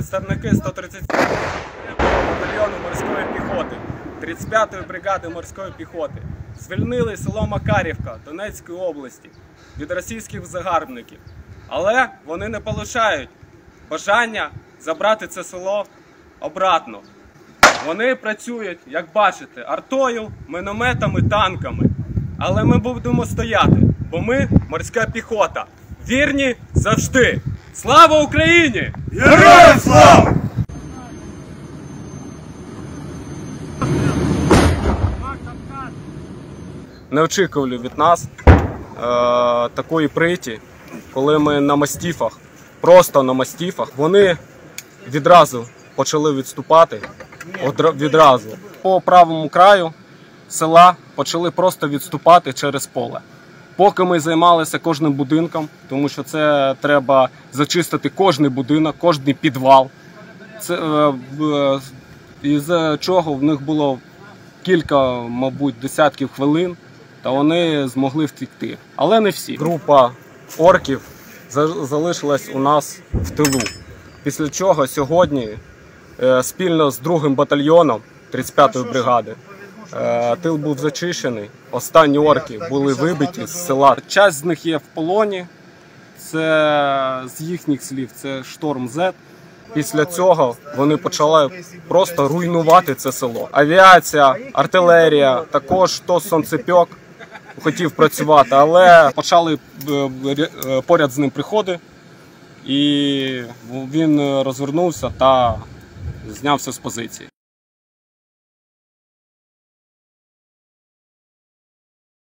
представники 137 батальйону морської піхоти, 35-ї бригади морської піхоти звільнили село Макарівка Донецької області від російських загарбників. Але вони не полишають бажання забрати це село обратно. Вони працюють, як бачите, артою, мінометами, танками. Але ми будемо стояти, бо ми морська піхота. Вірні завжди! Слава Україні! Героям слава! Не очікували від нас такої приті, коли ми на мастіфах, просто на мастіфах, вони відразу почали відступати, відразу. По правому краю села почали просто відступати через поле. Поки ми займалися кожним будинком, тому що це треба зачистити кожний будинок, кожний підвал. Із чого в них було кілька, мабуть, десятків хвилин, та вони змогли втекти. Але не всі. Група орків залишилась у нас в тилу. Після чого сьогодні спільно з 2-м батальйоном 35-ї бригади тил був зачищений, останні орки були вибиті з села. Часть з них є в полоні, це з їхніх слів, це Шторм З. Після цього вони почали просто руйнувати це село. Авіація, артилерія, також то сонцепьок хотів працювати, але почали поряд з ним приходи, і він розвернувся та знявся з позиції.